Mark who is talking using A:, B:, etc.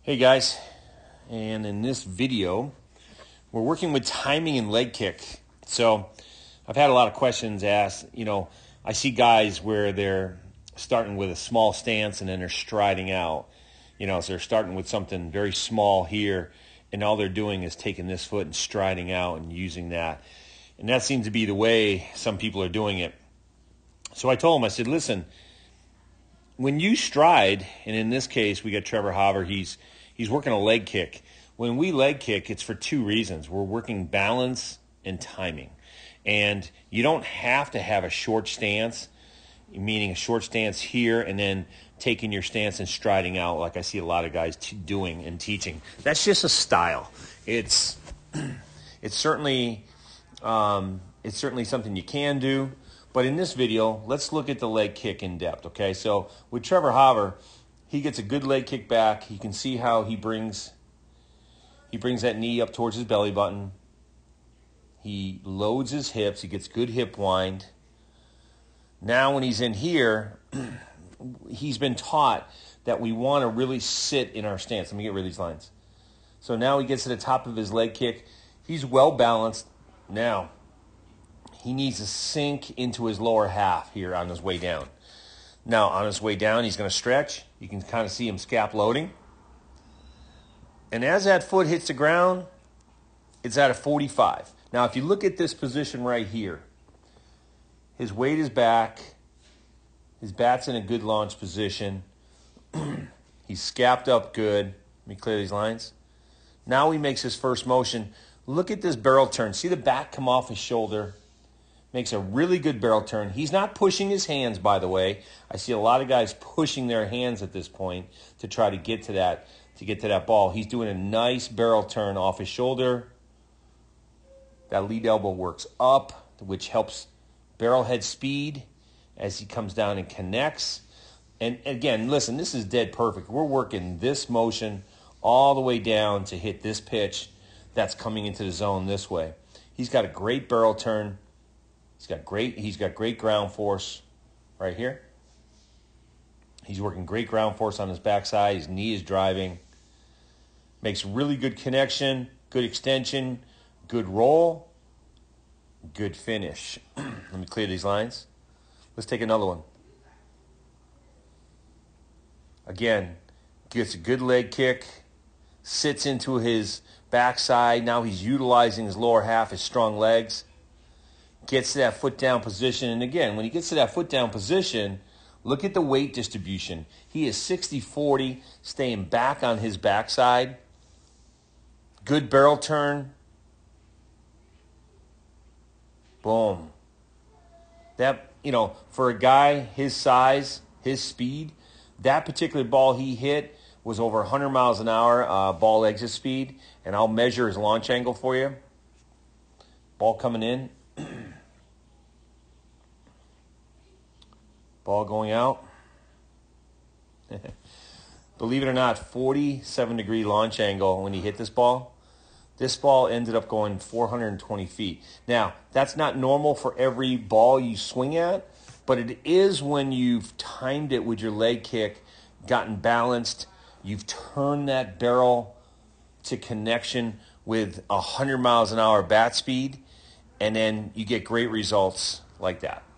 A: Hey guys, and in this video, we're working with timing and leg kick. So I've had a lot of questions asked. I see guys where they're starting with a small stance and then they're striding out. So they're starting with something very small here, and all they're doing is taking this foot and striding out and using that. And that seems to be the way some people are doing it. So I told him, I said, listen, when you stride, and in this case, we got Trevor Hauver, he's working a leg kick. When we leg kick, it's for two reasons. We're working balance and timing. And you don't have to have a short stance, meaning a short stance here and then taking your stance and striding out like I see a lot of guys doing and teaching. That's just a style. It's certainly something you can do. But in this video, let's look at the leg kick in depth, okay? So with Trevor Hauver, he gets a good leg kick back. You can see how he brings that knee up towards his belly button. He loads his hips. He gets good hip wind. Now when he's in here, he's been taught that we want to really sit in our stance. Let me get rid of these lines. So now he gets to the top of his leg kick. He's well balanced. Now he needs to sink into his lower half here on his way down. Now, on his way down, he's going to stretch. You can kind of see him scap loading. And as that foot hits the ground, it's at a 45. Now, if you look at this position right here, his weight is back. His bat's in a good launch position. He's scapped up good. Let me clear these lines. Now he makes his first motion. Look at this barrel turn. See the back come off his shoulder? Makes a really good barrel turn. He's not pushing his hands, by the way. I see a lot of guys pushing their hands at this point to try to get to that ball. He's doing a nice barrel turn off his shoulder. That lead elbow works up, which helps barrelhead speed as he comes down and connects. And again, listen, this is dead perfect. We're working this motion all the way down to hit this pitch that's coming into the zone this way. He's got a great barrel turn. He's got great ground force right here. He's working great ground force on his backside. His knee is driving. Makes really good connection, good extension, good roll, good finish. Let me clear these lines. Let's take another one. Again, gets a good leg kick, sits into his backside. Now he's utilizing his lower half, his strong legs. Gets to that foot down position. And again, when he gets to that foot down position, look at the weight distribution. He is 60-40, staying back on his backside. Good barrel turn. Boom. That, for a guy his size, his speed, that particular ball he hit was over 100 miles an hour ball exit speed. And I'll measure his launch angle for you. Ball coming in. Ball going out. Believe it or not, 47-degree launch angle when he hit this ball. This ball ended up going 420 feet. Now, that's not normal for every ball you swing at, but it is when you've timed it with your leg kick, gotten balanced, you've turned that barrel to connection with 100 miles an hour bat speed, and then you get great results like that.